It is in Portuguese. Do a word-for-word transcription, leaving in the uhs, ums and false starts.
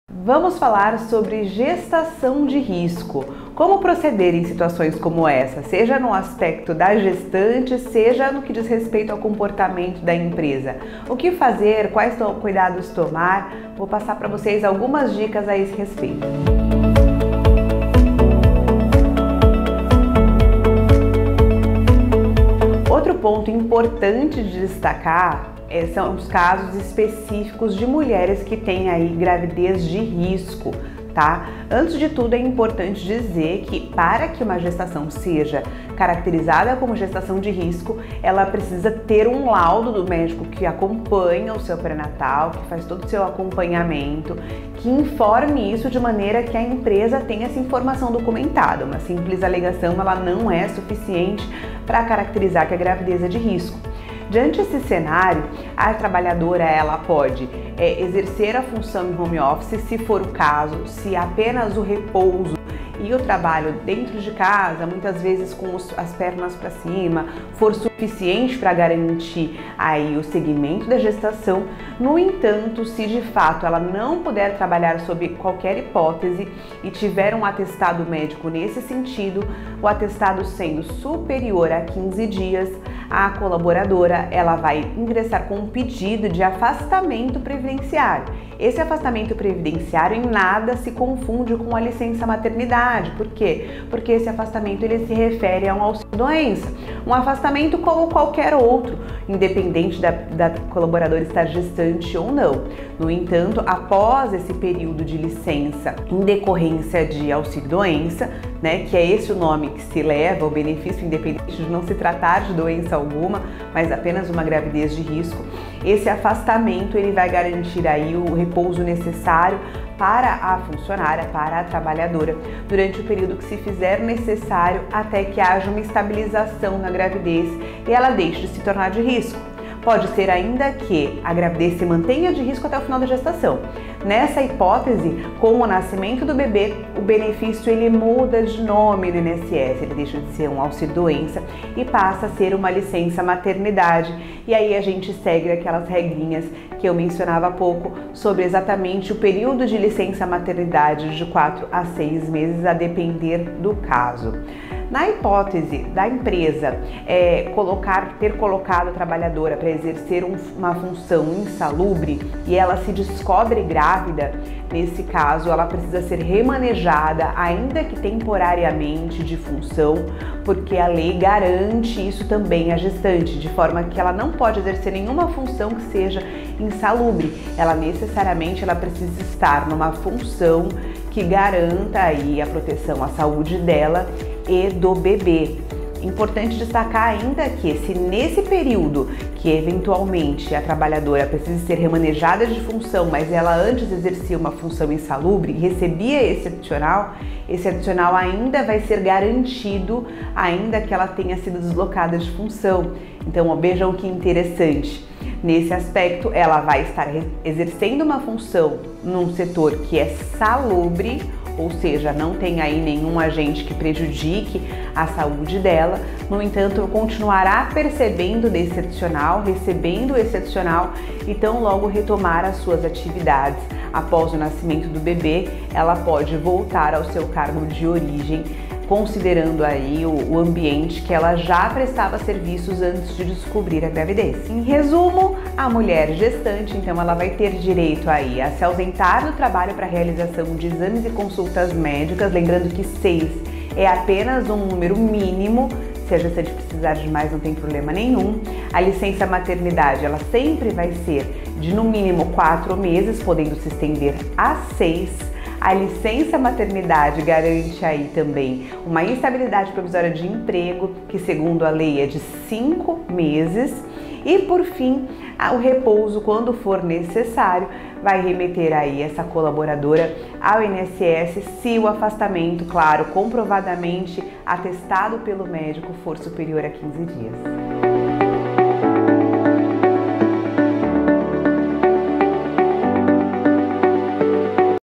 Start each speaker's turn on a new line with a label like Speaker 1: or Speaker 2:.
Speaker 1: Vamos falar sobre gestação de risco. Como proceder em situações como essa, seja no aspecto da gestante, seja no que diz respeito ao comportamento da empresa. O que fazer, quais cuidados tomar? Vou passar para vocês algumas dicas a esse respeito. Outro ponto importante de destacar são os casos específicos de mulheres que têm aí gravidez de risco, tá? Antes de tudo, é importante dizer que para que uma gestação seja caracterizada como gestação de risco, ela precisa ter um laudo do médico que acompanha o seu pré-natal, que faz todo o seu acompanhamento, que informe isso de maneira que a empresa tenha essa informação documentada. Uma simples alegação, ela não é suficiente para caracterizar que a gravidez é de risco. Diante desse cenário, a trabalhadora ela pode é, exercer a função em home office, se for o caso, se apenas o repouso e o trabalho dentro de casa, muitas vezes com os, as pernas para cima, for suficiente para garantir aí o segmento da gestação. No entanto, se de fato ela não puder trabalhar sob qualquer hipótese e tiver um atestado médico nesse sentido, o atestado sendo superior a quinze dias, a colaboradora ela vai ingressar com um pedido de afastamento previdenciário. Esse afastamento previdenciário em nada se confunde com a licença maternidade. Por quê? Porque esse afastamento ele se refere a um auxílio-doença, um afastamento como qualquer outro, independente da, da colaboradora estar gestante ou não. No entanto, após esse período de licença em decorrência de auxílio-doença, né, que é esse o nome que se leva, o benefício independente de não se tratar de doença alguma, mas apenas uma gravidez de risco, esse afastamento ele vai garantir aí o repouso necessário para a funcionária, para a trabalhadora, durante o período que se fizer necessário até que haja uma estabilização na gravidez e ela deixe de se tornar de risco. Pode ser ainda que a gravidez se mantenha de risco até o final da gestação. Nessa hipótese, com o nascimento do bebê, o benefício ele muda de nome no I N S S, ele deixa de ser um auxílio-doença e passa a ser uma licença maternidade. E aí a gente segue aquelas regrinhas que eu mencionava há pouco sobre exatamente o período de licença maternidade de quatro a seis meses, a depender do caso. Na hipótese da empresa é, colocar, ter colocado a trabalhadora para exercer um, uma função insalubre e ela se descobre grávida, nesse caso ela precisa ser remanejada, ainda que temporariamente, de função, porque a lei garante isso também à gestante, de forma que ela não pode exercer nenhuma função que seja insalubre. Ela necessariamente ela precisa estar numa função que garanta aí a proteção à saúde dela e do bebê. Importante destacar ainda que se nesse período que eventualmente a trabalhadora precisa ser remanejada de função, mas ela antes exercia uma função insalubre e recebia esse adicional, esse adicional ainda vai ser garantido, ainda que ela tenha sido deslocada de função. Então, ó, vejam que interessante. Nesse aspecto, ela vai estar exercendo uma função num setor que é salubre, ou seja, não tem aí nenhum agente que prejudique a saúde dela. No entanto, continuará percebendo desse adicional, recebendo esse adicional e tão logo retomar as suas atividades após o nascimento do bebê, ela pode voltar ao seu cargo de origem, considerando aí o, o ambiente que ela já prestava serviços antes de descobrir a gravidez. Em resumo, a mulher gestante, então, ela vai ter direito aí a se ausentar do trabalho para realização de exames e consultas médicas, lembrando que seis é apenas um número mínimo. Se a gestante precisar de mais, não tem problema nenhum. A licença maternidade, ela sempre vai ser de no mínimo quatro meses, podendo se estender a seis. A licença maternidade garante aí também uma instabilidade provisória de emprego, que segundo a lei é de cinco meses. E por fim, o repouso, quando for necessário, vai remeter aí essa colaboradora ao I N S S se o afastamento, claro, comprovadamente atestado pelo médico, for superior a quinze dias.